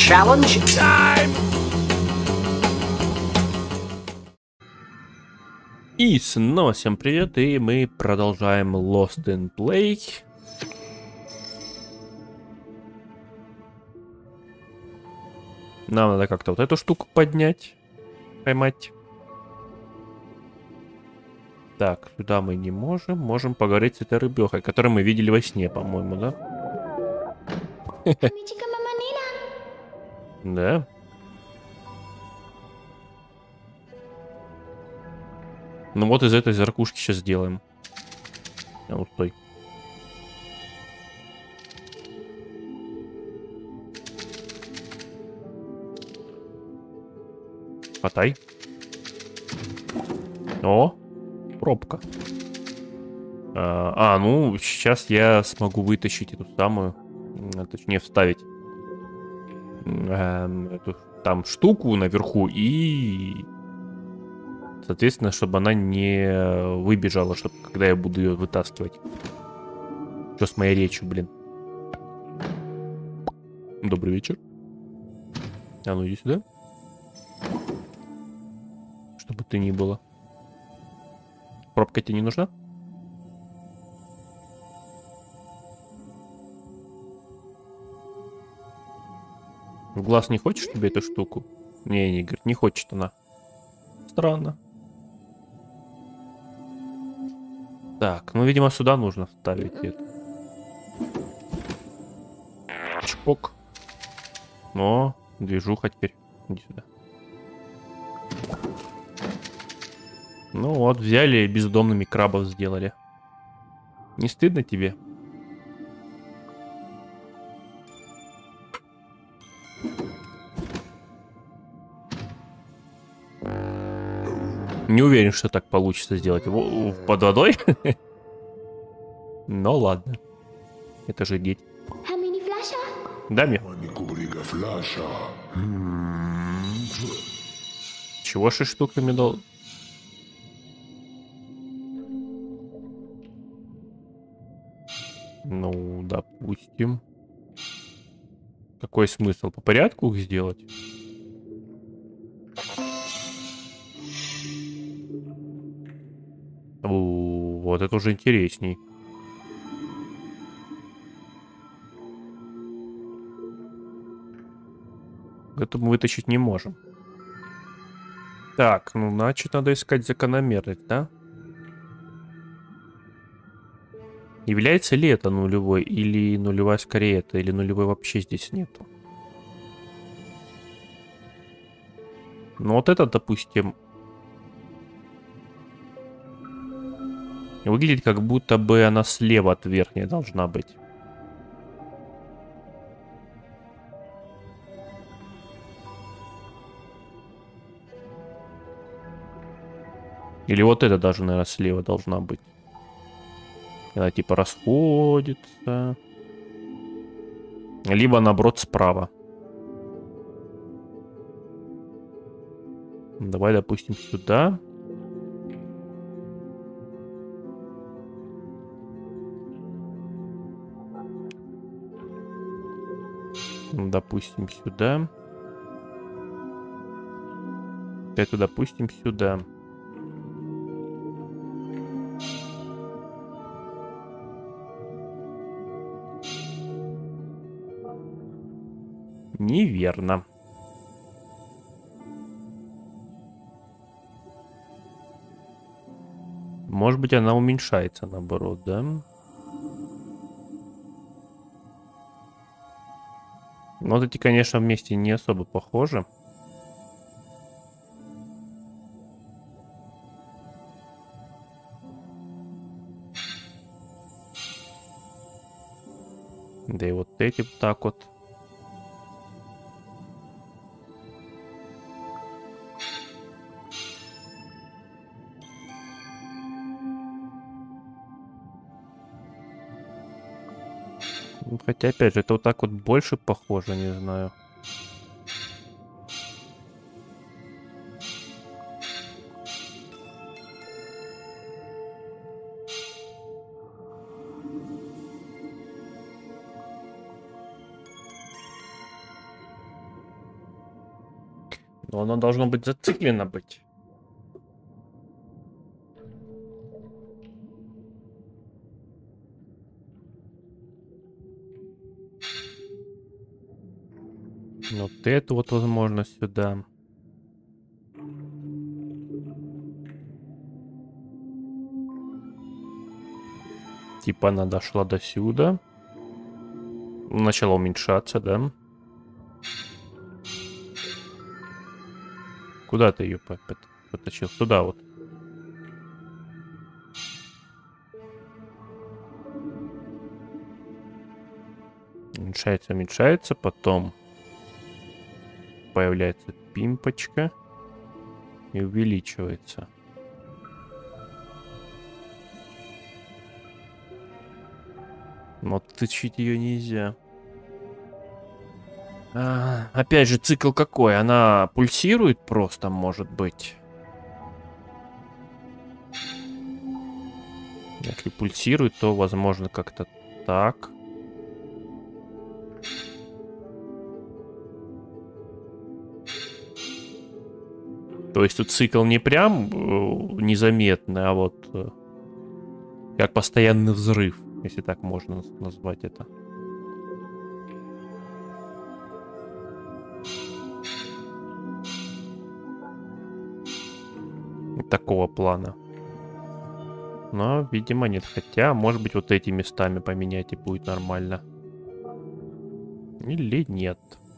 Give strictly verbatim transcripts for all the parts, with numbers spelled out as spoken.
challenge time! И снова всем привет, и мы продолжаем Lost in Play. Нам надо как-то вот эту штуку поднять, поймать. Так, сюда мы не можем. Можем поговорить с этой рыбехой, которую мы видели во сне, по-моему, да? Да. Ну вот из этой зеркушки сейчас сделаем. А ну стой. Хватай. О, пробка. А, а, ну сейчас я смогу вытащить эту самую, точнее вставить э, эту там штуку наверху и, соответственно, чтобы она не выбежала, чтобы когда я буду ее вытаскивать. Что с моей речью, блин? Добрый вечер. А ну иди сюда. Чтобы ты ни было. Пробка тебе не нужна? В глаз не хочешь тебе эту штуку? Не, не, говорит, не хочет она. Странно. Так, ну, видимо, сюда нужно вставить это. Чпок. О, движуха теперь. Иди сюда. Ну вот, взяли и бездомными крабов сделали. Не стыдно тебе? Не уверен, что так получится сделать. В, под водой? Ну ладно. Это же дети. Да, мне. Чего шесть штуками дал? Ну, допустим. Какой смысл? По порядку их сделать? О, вот это уже интересней. Это мы вытащить не можем. Так, ну, значит, надо искать закономерность, да? Является ли это нулевой, или нулевая скорее это, или нулевой вообще здесь нету? Ну, вот это, допустим, выглядит, как будто бы она слева от верхней должна быть. Или вот это даже, наверное, слева должна быть. Она типа расходится. Либо, наоборот, справа. Давай, допустим, сюда. Допустим, сюда. Это, допустим, сюда. Неверно. Может быть, она уменьшается, наоборот, да? Ну, вот эти, конечно, вместе не особо похожи. Да и вот эти вот так вот. Хотя, опять же, это вот так вот больше похоже, не знаю. Но оно должно быть зациклено быть. Вот эту вот возможно сюда. Типа она дошла до сюда. Начала уменьшаться, да? Куда ты ее потащил? Сюда вот. Уменьшается, уменьшается, потом появляется пимпочка и увеличивается. Но тычить ее нельзя. А, опять же, цикл какой? Она пульсирует просто, может быть. Если пульсирует, то возможно как-то так. То есть тут цикл не прям э, незаметный, а вот э, как постоянный взрыв, если так можно назвать это. Такого плана. Но, видимо, нет. Хотя, может быть, вот эти местами поменять и будет нормально. Или нет.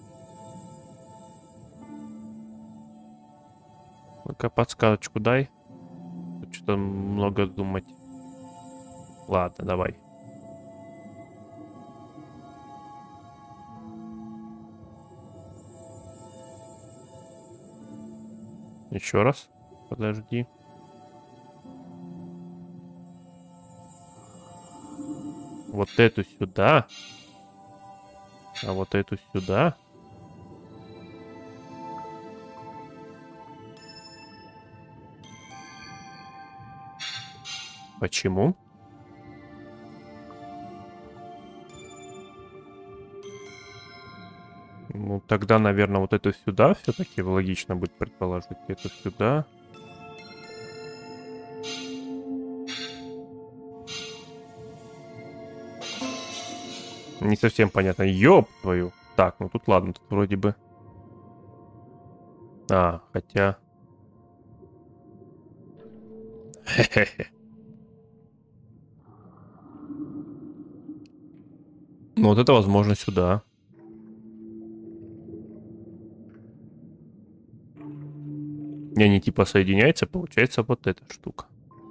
Ну-ка, подсказочку дай. Что-то много думать. Ладно, давай. Еще раз. Подожди. Вот эту сюда. А вот эту сюда. Почему? Ну, тогда, наверное, вот эту сюда все-таки логично будет предположить. Эту сюда. Не совсем понятно. Ёб твою. Так, ну тут ладно, тут вроде бы. А, хотя... Хе-хе-хе. Ну, вот это, возможно, сюда. И они типа соединяются, получается вот эта штука.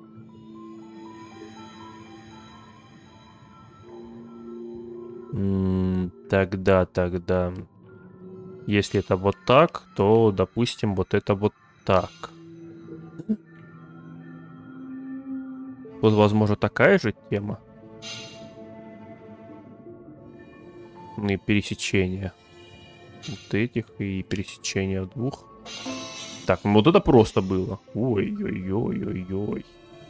М-м, тогда, тогда... Если это вот так, то, допустим, вот это вот так. Вот, возможно, такая же тема. Ну и пересечение. Вот этих и пересечение двух. Так, ну вот это просто было. Ой-ой-ой-ой-ой.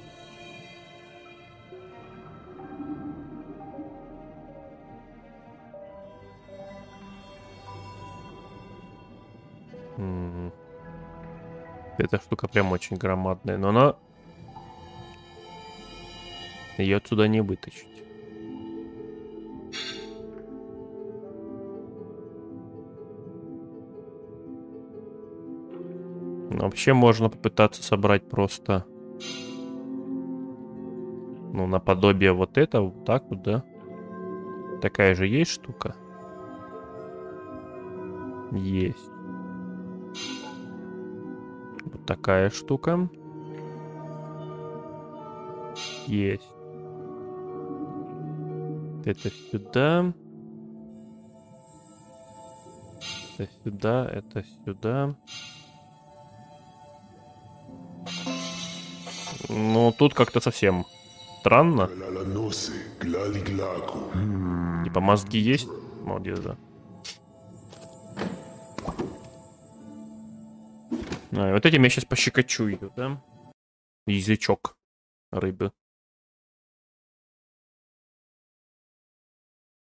М-м. Эта штука прям очень громадная, но она... Ее отсюда не вытащить. Но вообще можно попытаться собрать просто... Ну, наподобие вот это, вот так вот, да? Такая же есть штука? Есть. Вот такая штука. Есть. Это сюда. Это сюда, это сюда. Ну, тут как-то совсем странно. Типа мозги есть? Молодец, да. А, и вот этим я сейчас пощекочу ее, да? Язычок рыбы.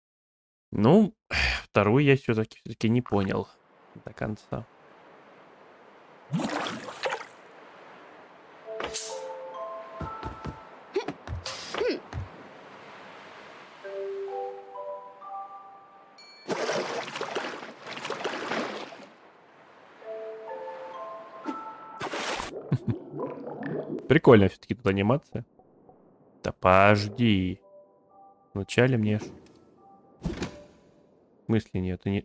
Ну, вторую я все-таки все-таки не понял до конца. Прикольная все-таки тут анимация. Да подожди. Вначале мне... Мысли нет, это не...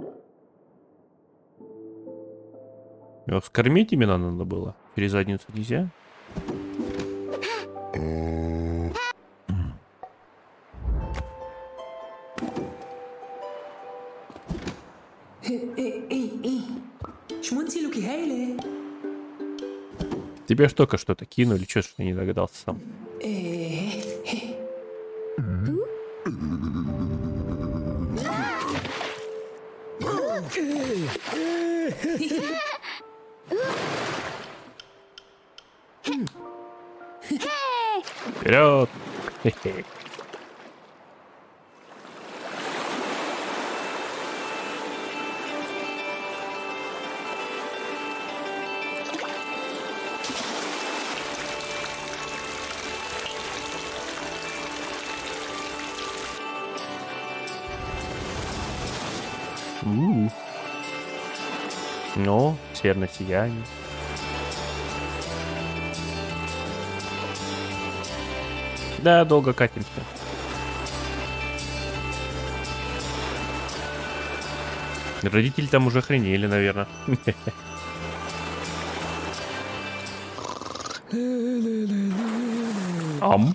Его скормить именно надо было? Через задницу нельзя? Тебе ж только что-то кинули, чё ж я не догадался сам? Вперед! У-у-у. Ну, северное сияние. Да, долго катимся. Родители там уже охренели, наверное. Ам.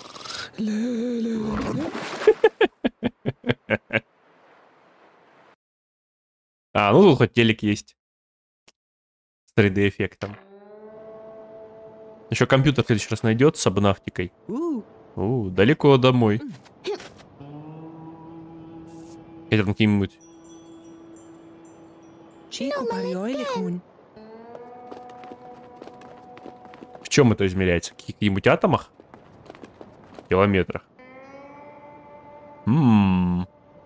А, ну тут хоть телек есть. С три дэ эффектом. Еще компьютер в следующий раз найдет с обнавтикой. У, далеко домой. Это там какие-нибудь... В чем это измеряется? В каких-нибудь атомах? Километрах? Ммм.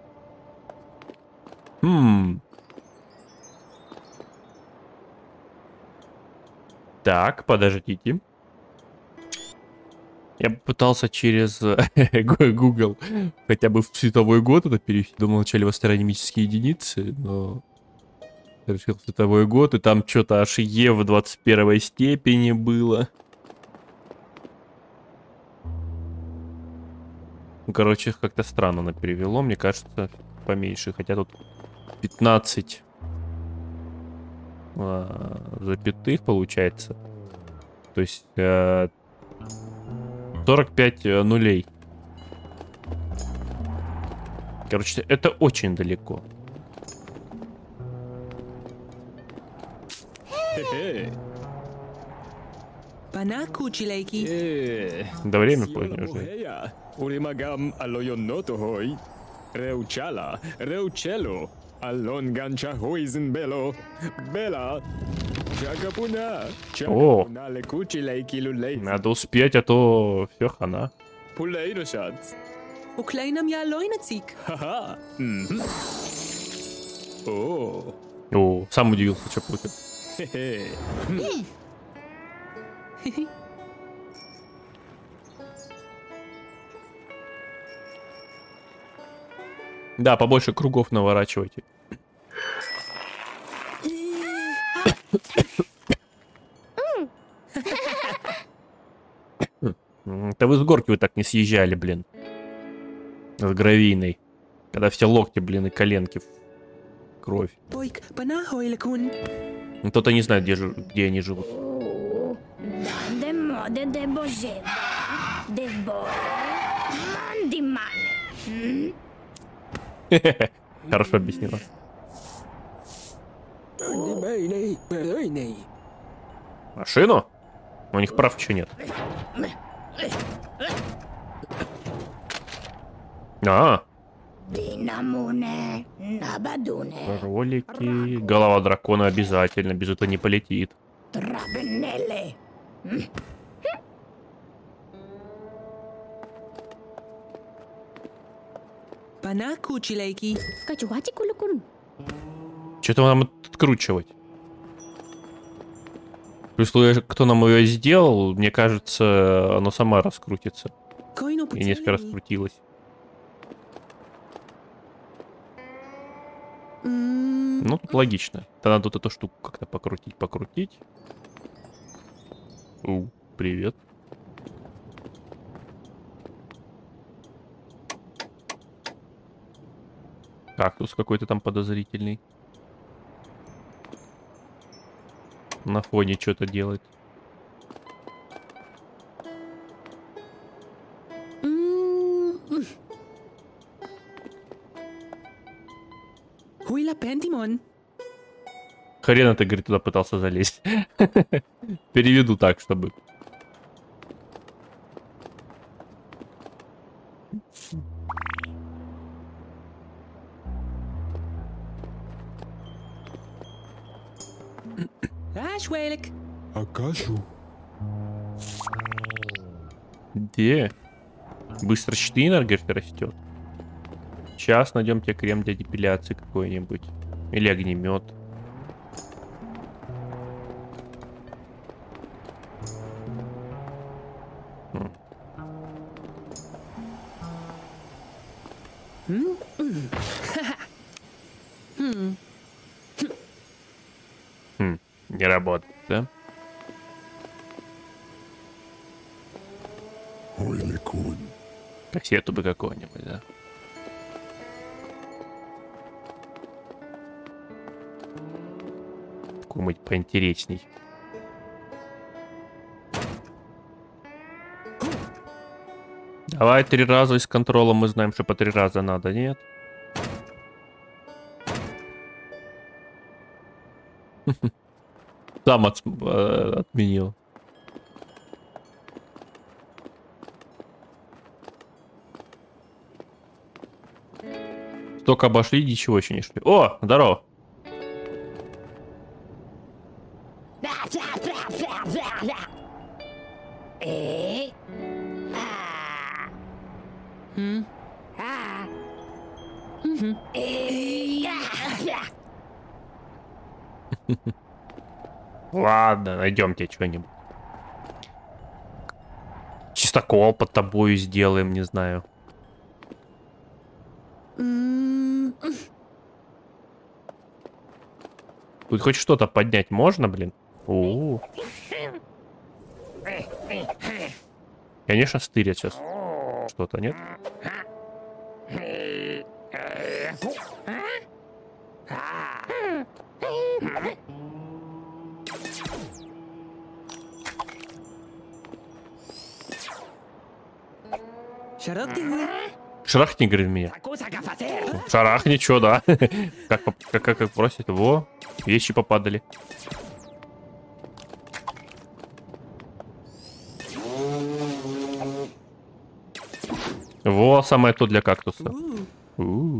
Ммм. Так, подождите. Я пытался через Google хотя бы в световой год это перевести. Думал, вначале в астрономические единицы, но... Решил световой год, и там что-то аж Е в двадцать первой степени было. Ну, короче, как-то странно она перевело. Мне кажется, поменьше. Хотя тут пятнадцать а, запятых получается. То есть а, сорок пять нулей. Короче, это очень далеко. Да время позднее уже. Уримагам алойонотохой, реучала, реучело, алонганча хойзенбело, бела, чакапуна, чакапуна лекучилейки люлей. Надо успеть, а то все хана. Пулейношац. Уклейнам я лойнацик. Ха-ха. О. О, сам удивился, что будет. Хе-хе. Да, побольше кругов наворачивайте. Да вы с горки вы так не съезжали, блин. С гравийной. Когда все локти, блин, и коленки в кровь. Кто-то не знает, где, жив... где они живут. Хорошо объяснила. Машину? У них прав еще нет. А, ролики. Голова дракона обязательно, без этого не полетит. Что-то нам откручивать. Плюс, кто нам ее сделал, мне кажется, оно сама раскрутится. И несколько раскрутилось. Ну, тут логично. Тогда надо тут эту штуку как-то покрутить, покрутить. У, привет. Кактус какой-то там подозрительный. На фоне что-то делать. Хуйла Пентимон. Хрена ты, говорит, туда пытался залезть. Переведу так, чтобы... Ашвелик. Акашу. Где? Быстро Штейнер, говорит, растет. Сейчас найдем тебе крем для депиляции какой-нибудь. Или огнемет. Хм, не работает, да? Ой, Ликун. Кассету бы какой-нибудь, да? Какой-нибудь поинтересней. Давай три раза из контрола, мы знаем, что по три раза надо, нет? Сам от, э, отменил. Только обошли, ничего еще не шли. О, здорово. Ладно, найдем тебе что-нибудь. Чистокол под тобою сделаем, не знаю. Тут хоть что-то поднять можно, блин? У-у-у. Конечно, стырят сейчас. Что-то, нет? Шарахни, говорит, меня. Шарахни, чё, да? как, как, как, как просит. Во, вещи попадали. Во, самое то для кактуса. У-у-у.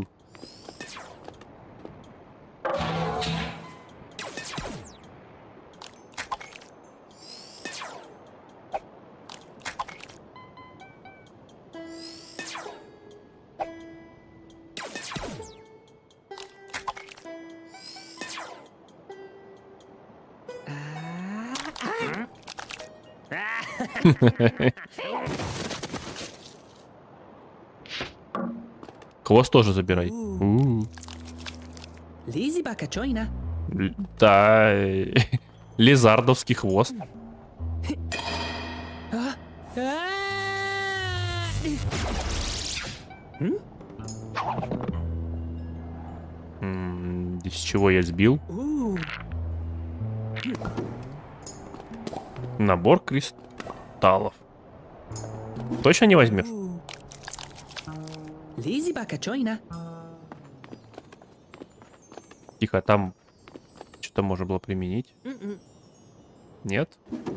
Хвост тоже забирай. У-у-у. Лизи Бакачойна. Да, лизардовский хвост. М-м, из чего я сбил? Набор кристаллов. Точно не возьмешь? Лизи Бакачойна. Тихо, там что-то можно было применить. Нет?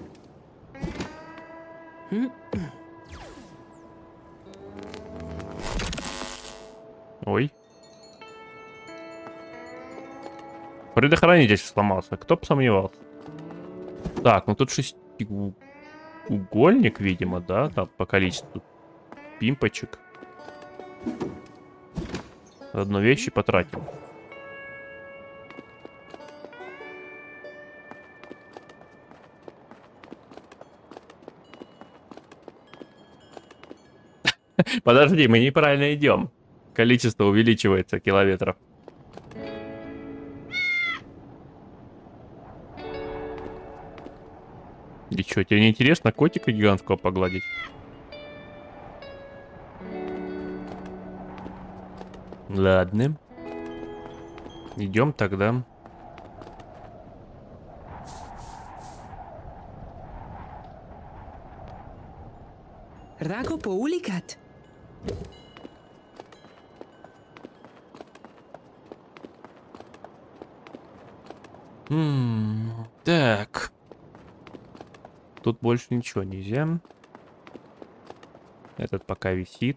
Ой. Предохранитель сломался. Кто бы сомневался. Так, ну тут шестиугольник, видимо, да? Там по количеству пимпочек. Одну вещь и потратил. Подожди, мы неправильно идем. Количество увеличивается километров. И что, тебе не интересно котика гигантского погладить? Ладно. Идем тогда. Раго поуликат. М, Так. Тут больше ничего нельзя. Этот пока висит.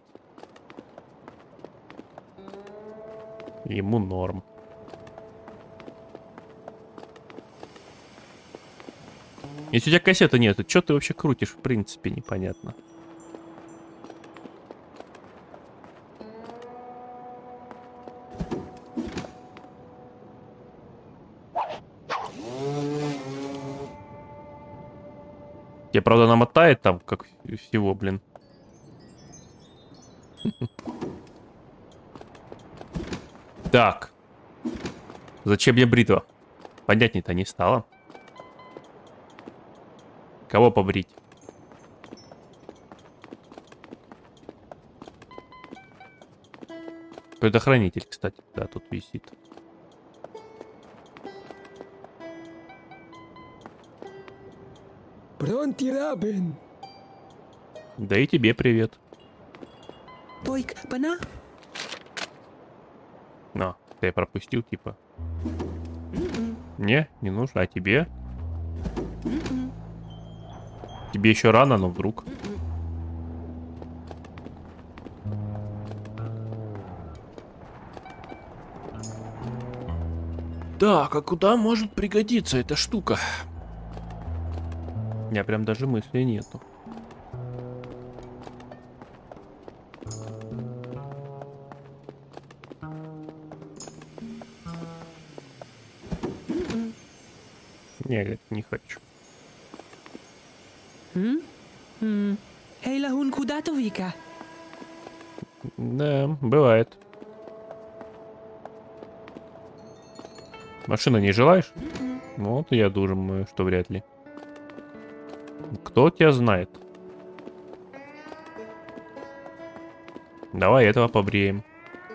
Ему норм. Если у тебя кассеты нет, то что ты вообще крутишь, в принципе, непонятно. Тебе, правда, намотает там, как всего, блин. Так. Зачем мне бритва? Понятней-то не стало. Кого побрить? Предохранитель, кстати, да, тут висит. Пронти Рабин. Да и тебе привет. Пойк, пана. На, ты пропустил, типа. Не, не нужно, а тебе? Тебе еще рано, но вдруг. Так, а куда может пригодиться эта штука? У меня прям даже мысли нету. Не, говорит, не хочу. Эйла хун куда-то вика. Да, бывает. Машину не желаешь? Ну, вот я думаю, что вряд ли. Кто тебя знает? Давай этого побреем.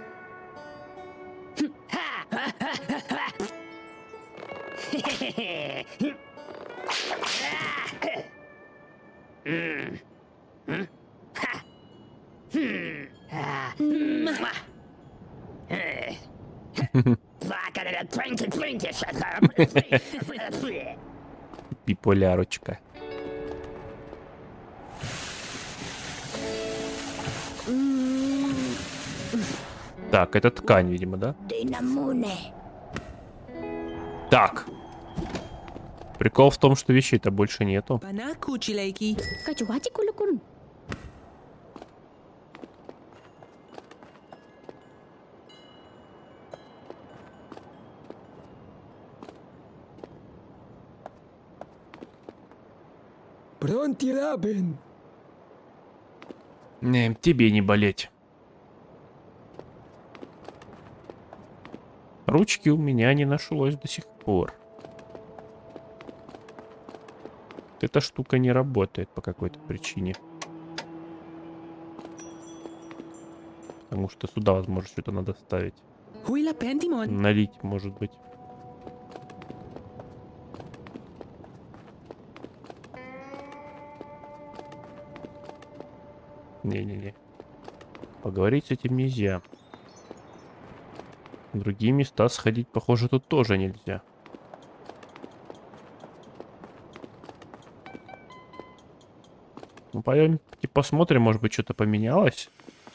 Биполярочка. Так, это ткань, видимо, да? Так. Прикол в том, что вещей-то больше нету. Пана кучилейки. Качугати кулукун. Пронти Рабин. Не, тебе не болеть. Ручки у меня не нашлось до сих пор. Эта штука не работает по какой-то причине. Потому что сюда, возможно, что-то надо вставить. Хуйла пентимон. Налить, может быть. Не-не-не. Поговорить с этим нельзя. В другие места сходить, похоже, тут тоже нельзя. Ну, пойдем посмотрим, может быть, что-то поменялось.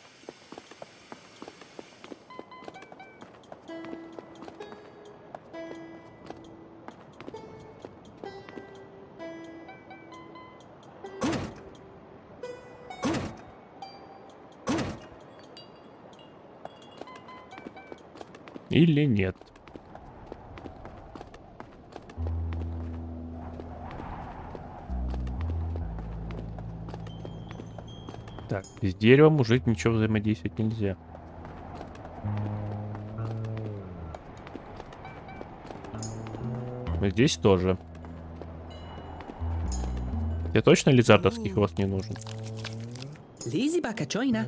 Или нет. Так, с деревом уже ничего взаимодействовать нельзя. Здесь тоже. Тебе точно лизардовский хвост не нужен? Лизи бакачойна.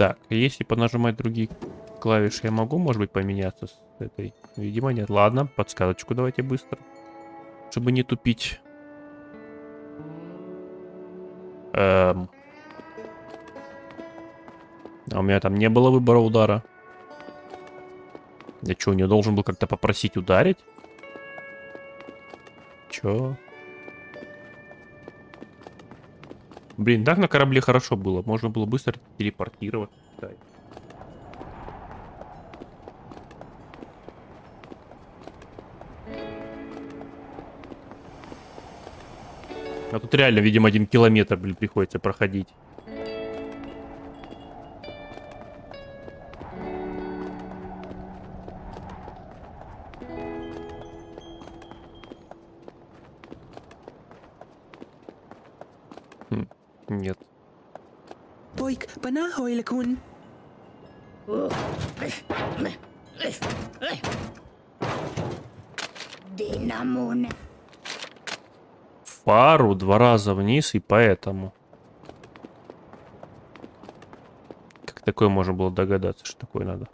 Так, если понажимать другие клавиши, я могу, может быть, поменяться с этой? Видимо, нет. Ладно, подсказочку давайте быстро, чтобы не тупить. Эм. А у меня там не было выбора удара. Я что, не должен был как-то попросить ударить? Чё? Блин, так на корабле хорошо было. Можно было быстро телепортировать. А тут реально, видимо, один километр, блин, приходится проходить. Хм, нет. Poik, panahoilekun. Динамон. Фару два раза вниз, и поэтому. Как такое можно было догадаться, что такое надо?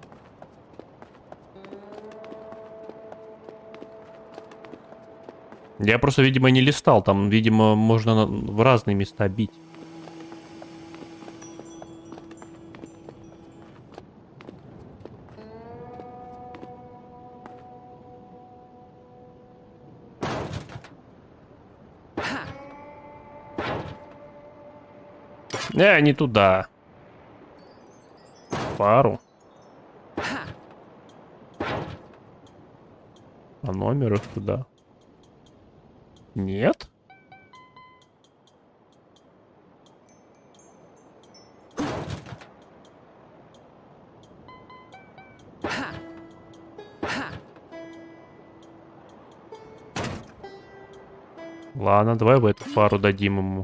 Я просто, видимо, не листал. Там, видимо, можно в разные места бить. Не, не туда. Пару. А номер их туда. Нет? Ладно, давай в эту пару дадим ему.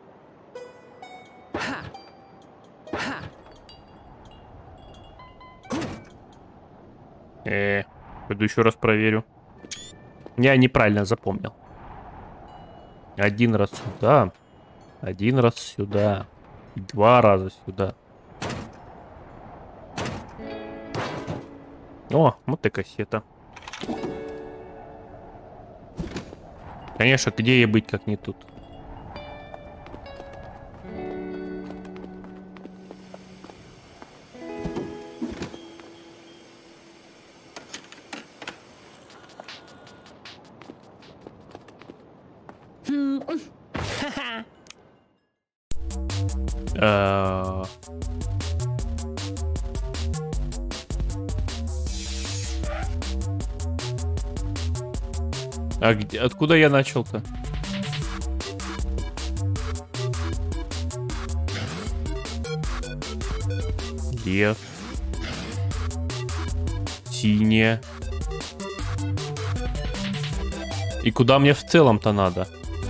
Э, пойду еще раз проверю. Я неправильно запомнил. Один раз сюда. Один раз сюда. И два раза сюда. О, вот и кассета. Конечно, где ей быть, как не тут. А... а где, откуда я начал-то? Лес. Синяя. И куда мне в целом-то надо?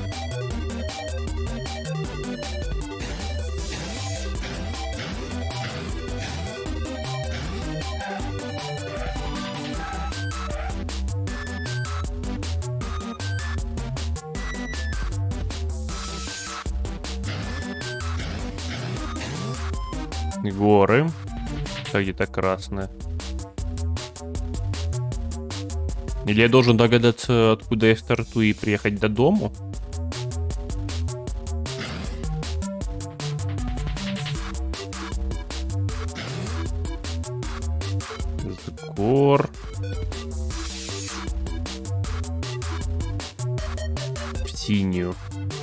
Горы. Так, где-то красное. Или я должен догадаться, откуда я стартую, и приехать до дому? С гор. В синюю.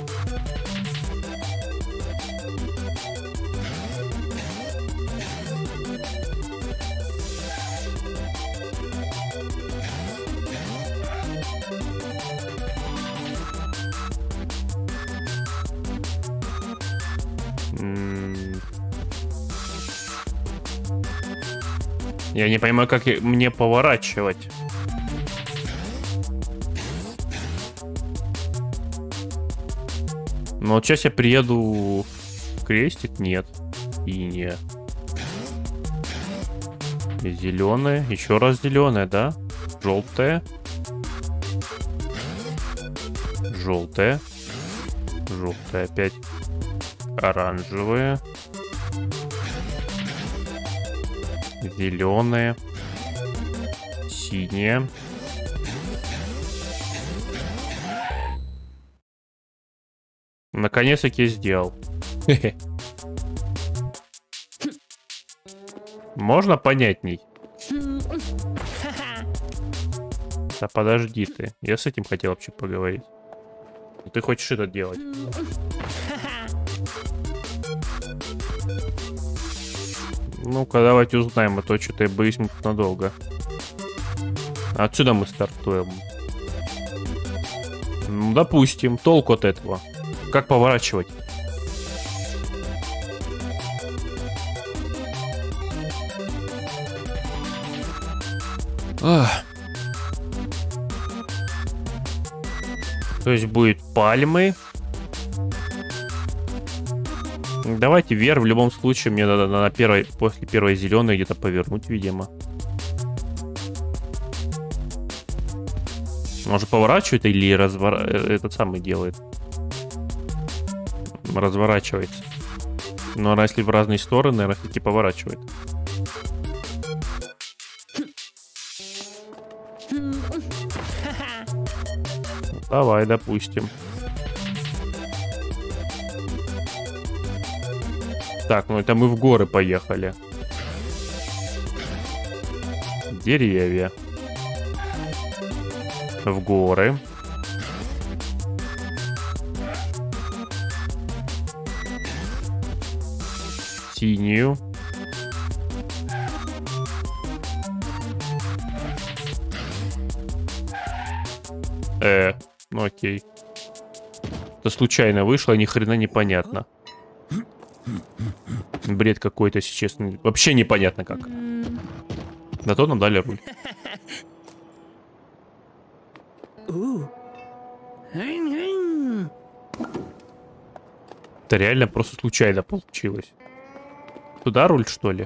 Я не понимаю, как мне поворачивать. Но вот сейчас я приеду в крестик. Нет. И нет. Зеленая. Еще раз зеленая, да? Желтая. Желтая. Желтая опять. Оранжевая. Зеленое. Синее. Наконец-таки сделал. Можно понятней? Да подожди ты. Я с этим хотел вообще поговорить. Ты хочешь это делать? Ну-ка, давайте узнаем, а то что-то я боюсь мы тут надолго. Отсюда мы стартуем. Ну, допустим, толку от этого. Как поворачивать? Ах. То есть будет пальмы. Давайте вверх. В любом случае мне надо на первой, после первой зеленой где-то повернуть, видимо. Может поворачивает или развор... этот самый делает? Разворачивается. Но если в разные стороны, наверное, таки поворачивает. Давай, допустим. Так, ну это мы в горы поехали. Деревья. В горы. Синюю. Э, ну окей. Это случайно вышло, ни хрена непонятно. Бред какой-то, если честно. Вообще непонятно как. На то нам дали руль. Это реально просто случайно получилось. Туда руль, что ли?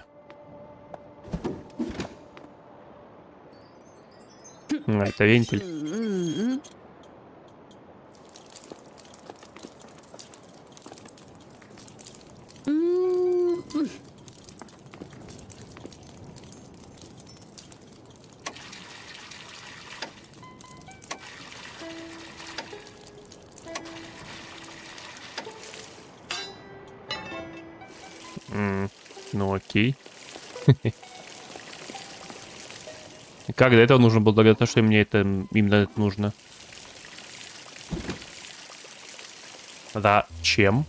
А, это вентиль. Mm, ну окей. Как до этого нужно было догадаться, что мне это именно это нужно? Да, чем?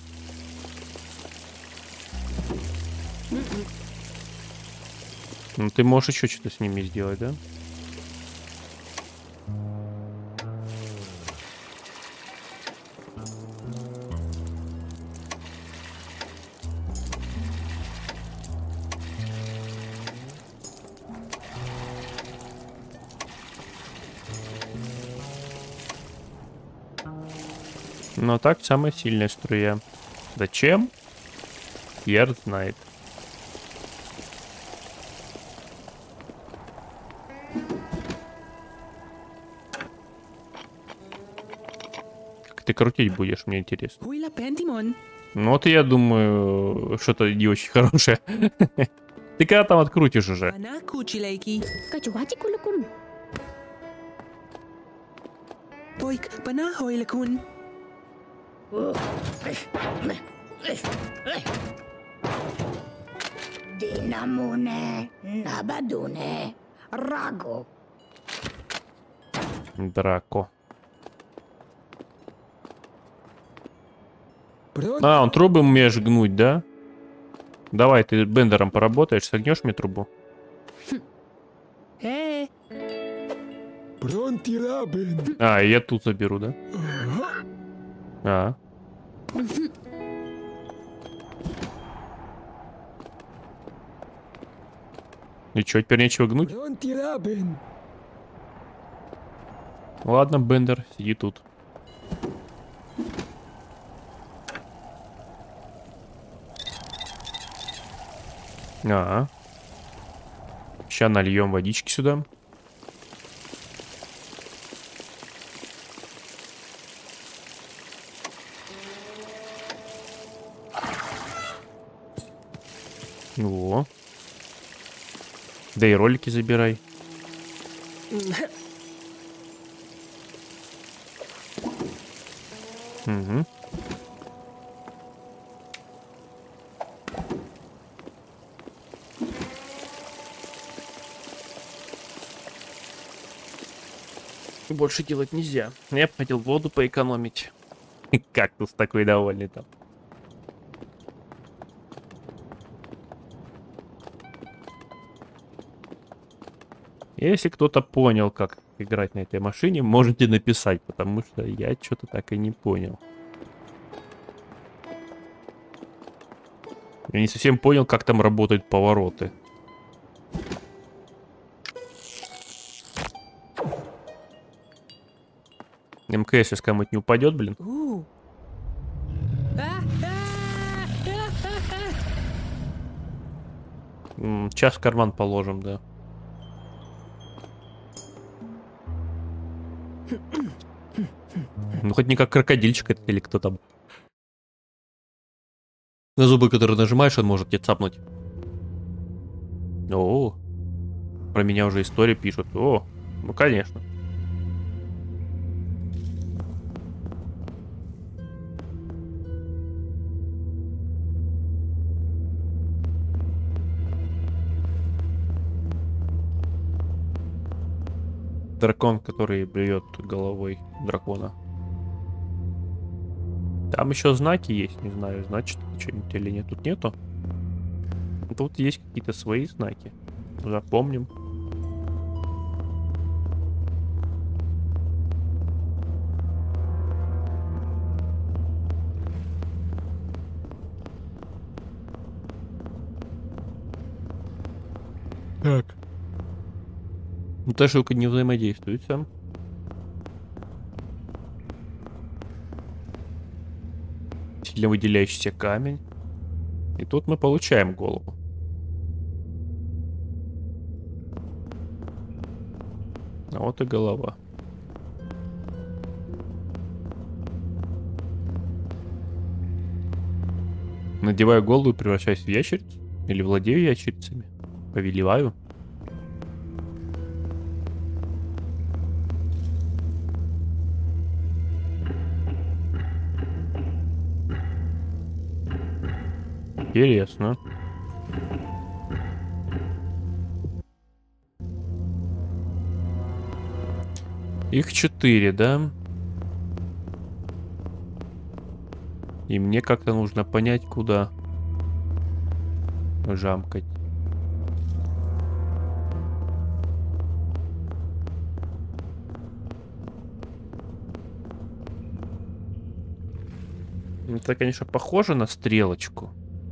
Ну ты можешь еще что-то с ними сделать, да? Но так самая сильная струя. Зачем? Ярд знает. Как ты крутить будешь, мне интересно. Ну вот я думаю, что-то не очень хорошее. Ты когда там открутишь уже? Dinamune, Nabadune, Rago. Драко. А, он трубы умеешь гнуть, да? Давай, ты бендером поработаешь, согнешь мне трубу? А, я тут заберу, да? А. И чё, теперь нечего гнуть? Ладно, Бендер, сиди тут. А, сейчас нальем водички сюда. Во. Да и ролики забирай. Угу. Больше делать нельзя. Я бы хотел воду поэкономить. Кактус такой довольный там. Если кто-то понял, как играть на этой машине, можете написать, потому что я что-то так и не понял. Я не совсем понял, как там работают повороты. МКС сейчас кому-нибудь не упадет, блин. Ooh. М, Час в карман положим, да. Ну, хоть не как крокодильчик это или кто там. На зубы, которые нажимаешь, он может тебя цапнуть. О, про меня уже история пишут. О, ну конечно. Дракон, который бьет головой дракона. Там еще знаки есть, не знаю, значит что-нибудь или нет. Тут нету. Тут есть какие-то свои знаки. Запомним. Так. Ну, та штука не взаимодействует сам. Сильно выделяющийся камень. И тут мы получаем голову. А вот и голова. Надеваю голову и превращаюсь в ящерицу? Или владею ящерицами? Повелеваю? Интересно. Их четыре, да? И мне как-то нужно понять, куда жамкать. Это, конечно, похоже на стрелочку.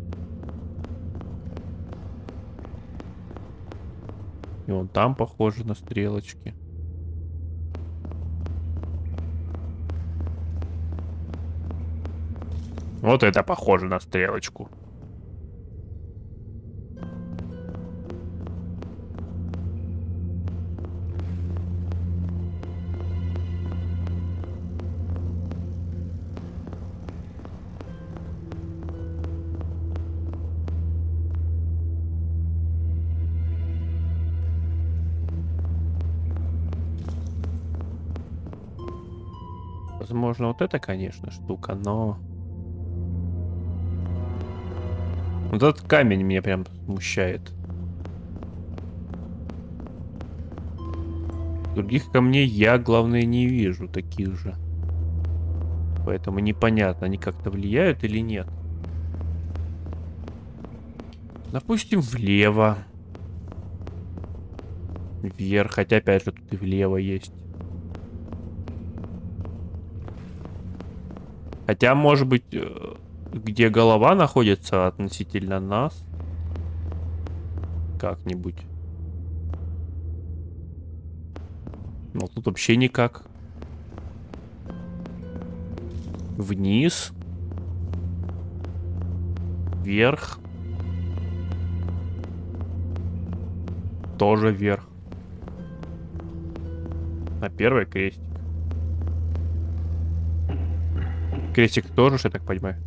И вон там похоже на стрелочки. Вот это похоже на стрелочку. Возможно, вот это, конечно, штука, но... Вот этот камень меня прям смущает. Других камней я, главное, не вижу таких же. Поэтому непонятно, они как-то влияют или нет. Допустим, влево. Вверх, хотя опять же тут и влево есть. Хотя, может быть, где голова находится относительно нас. Как-нибудь. Но тут вообще никак. Вниз. Вверх. Тоже вверх. А первый крестик. Крестик тоже, я так понимаю.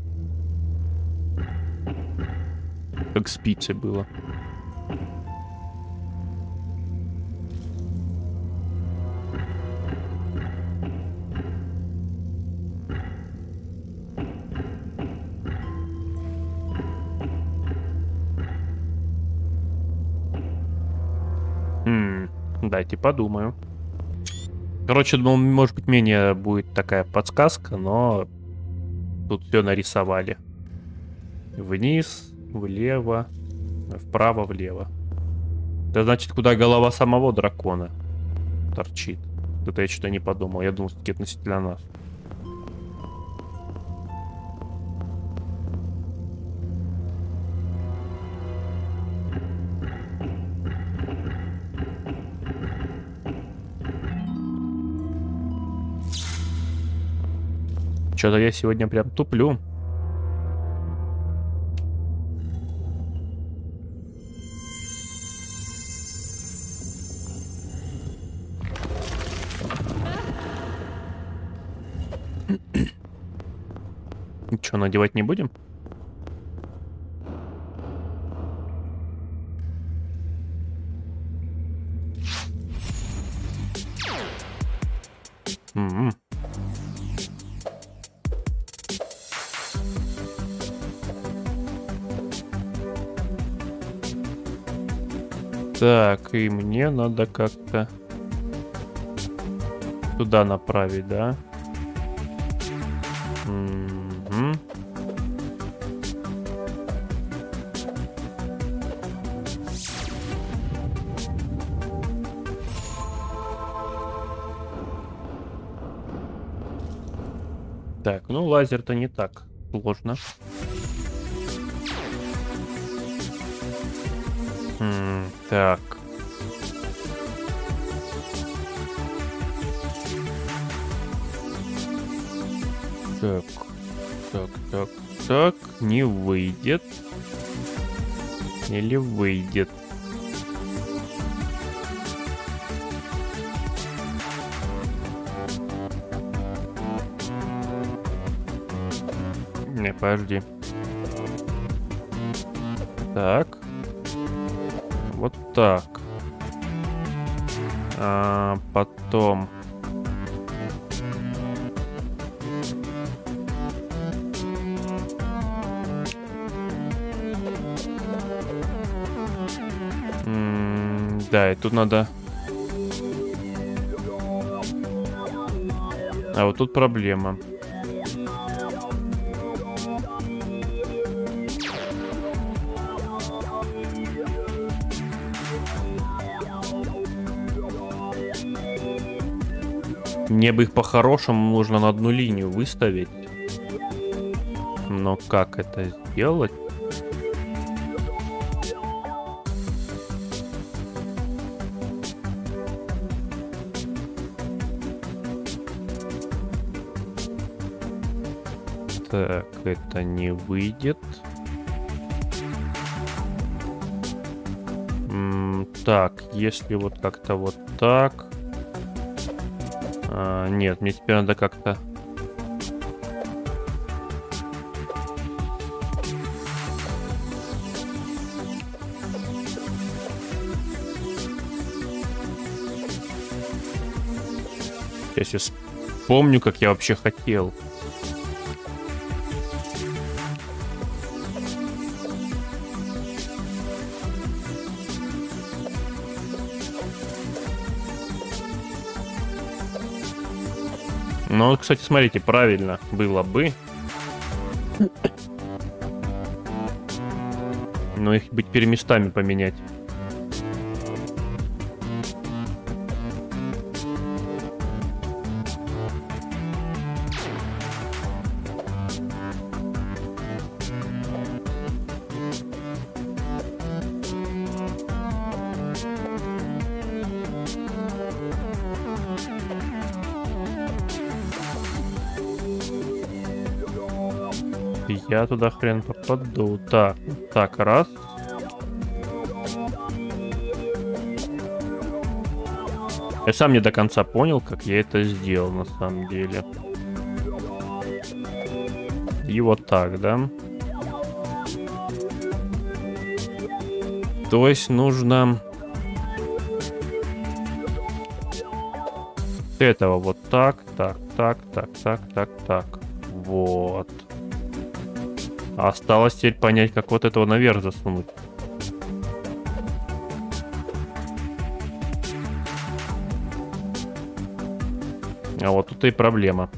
Как спицы было. Дайте подумаю. Короче, думал, может быть, менее будет такая подсказка, но тут все нарисовали. Вниз, влево, вправо, влево. Это значит, куда голова самого дракона торчит. Это я что-то не подумал. Я думал, что-таки относительно нас. Что-то я сегодня прям туплю. Что, надевать не будем? М-м. Так, и мне надо как-то туда направить, да? Угу. Так, ну лазер-то не так сложно. М, так. Так, так, так, так, не выйдет. Или выйдет. Не, подожди. Так. Вот так. А потом... М, да, и тут надо... А вот тут проблема. Мне бы их по-хорошему нужно на одну линию выставить. Но как это сделать? Так, это не выйдет. М, так, если вот как-то вот так... А, нет, мне теперь надо как-то... Сейчас я вспомню, как я вообще хотел. Ну, кстати, смотрите, правильно было бы. Но их быть переместами поменять. Я туда хрен попаду. Так, так, раз. Я сам не до конца понял, как я это сделал на самом деле. И вот так, да? То есть нужно... этого вот так, так, так, так, так, так, так. Вот. Осталось теперь понять, как вот этого наверх засунуть. А вот тут и проблема.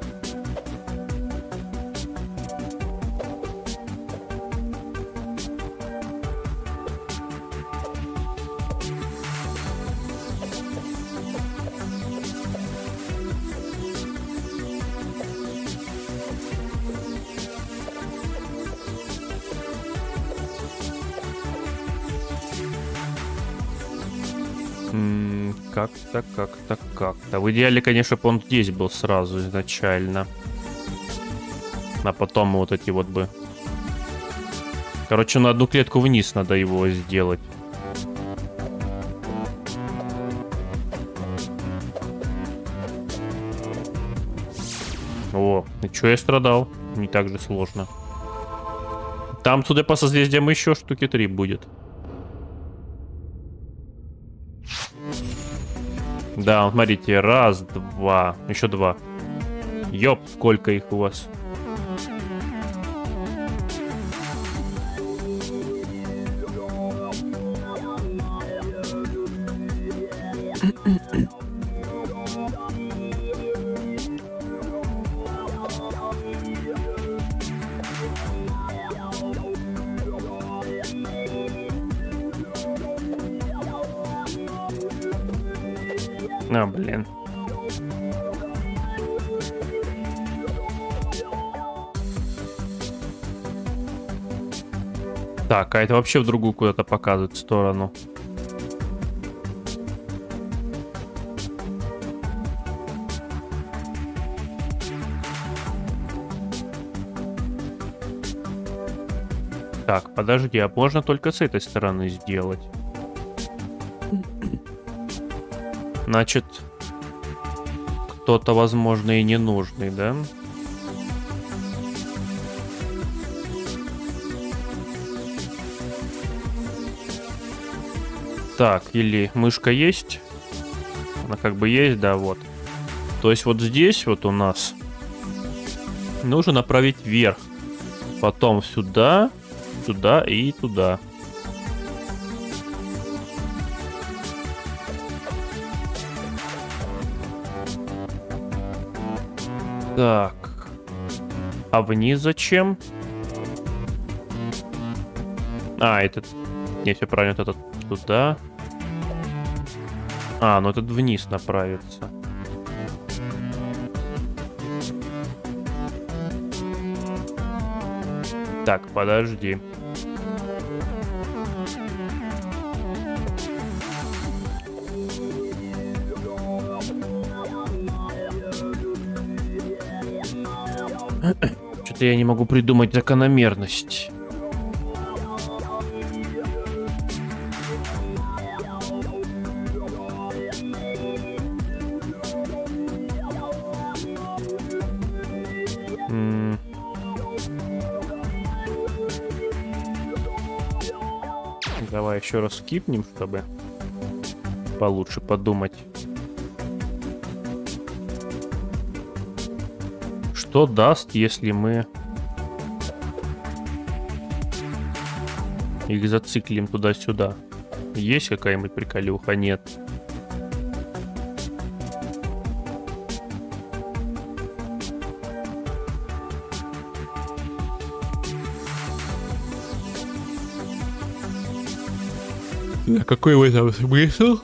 Как-то, как-то, как-то. В идеале, конечно, бы он здесь был сразу изначально. А потом вот эти вот бы... Короче, на одну клетку вниз надо его сделать. О, и чё я страдал? Не так же сложно. Там, судя по созвездиям, еще штуки три будет. Да, смотрите, раз, два, еще два. Ёп, сколько их у вас. А, блин. Так, а это вообще в другую куда-то показывает сторону. Так, подожди, а можно только с этой стороны сделать? Значит, кто-то, возможно, и ненужный, да? Так, или мышка есть? Она как бы есть, да, вот. То есть вот здесь вот у нас нужно направить вверх. Потом сюда, сюда и туда. Так. А вниз зачем? А, этот... Не, все правильно, этот туда. А, ну этот вниз направится. Так, подожди. Что-то я не могу придумать закономерность. М- Давай еще раз скипнем, чтобы получше подумать. Что даст, если мы их зациклим туда-сюда? Есть какая-нибудь приколюха? Нет. А какой в этом смысл?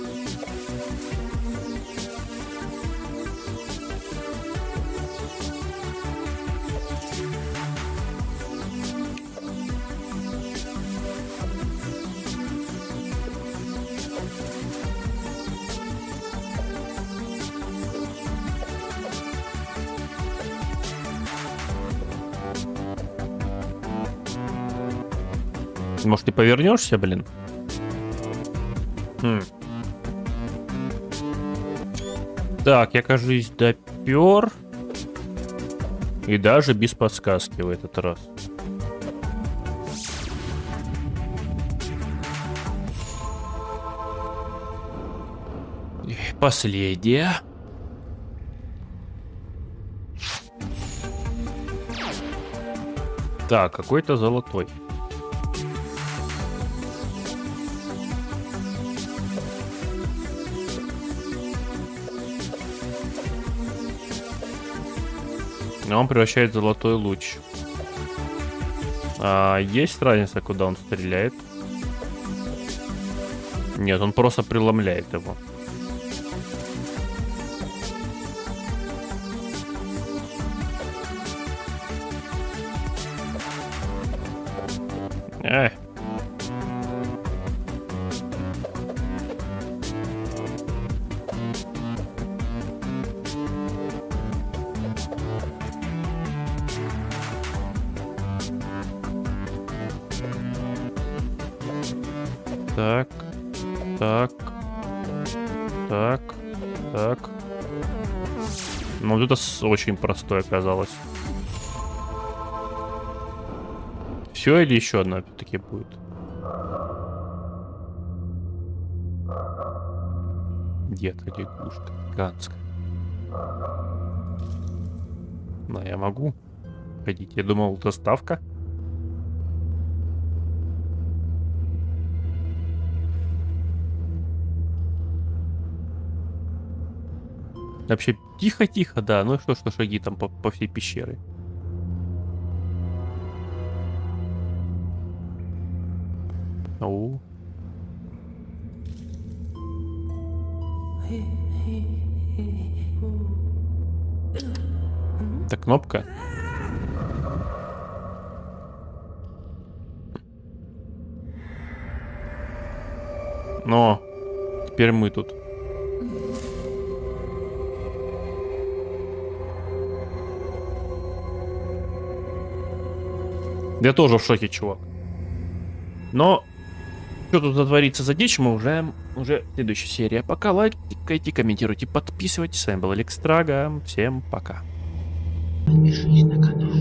Может, ты повернешься, блин? Хм. Так, я, кажется, допер. И даже без подсказки в этот раз. И последнее. Так, какой-то золотой. Он превращает в золотой луч. А есть разница, куда он стреляет? Нет, он просто преломляет его. Эх. Так, так, так, так. Ну, вот это с- очень простое оказалось. Все или еще одна опять-таки будет? Детка лягушка гигантская. Да, я могу ходить. Я думал, доставка. Вообще тихо-тихо, да. Ну что, что шаги там по, по всей пещере. Оу. Это кнопка. Но теперь мы тут. Я тоже в шоке, чувак. Но что тут затворится за дичь, мы уже, уже в следующей серии. Пока лайкайте, комментируйте, подписывайтесь. С вами был Алекс Трага. Всем пока. Подпишись на канал.